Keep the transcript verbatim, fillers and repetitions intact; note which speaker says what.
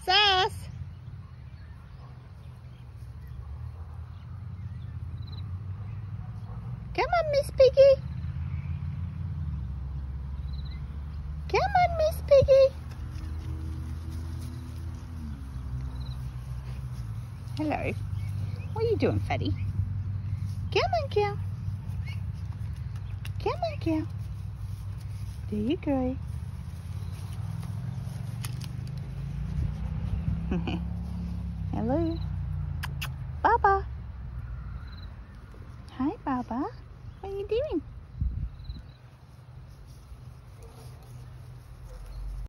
Speaker 1: Sass. Come on, Miss Piggy. Come on, Miss Piggy. Hello. What are you doing, Fatty? Come on, girl. Come on, girl. There you go. Hello. Baba. Hi, Baba. What are you doing?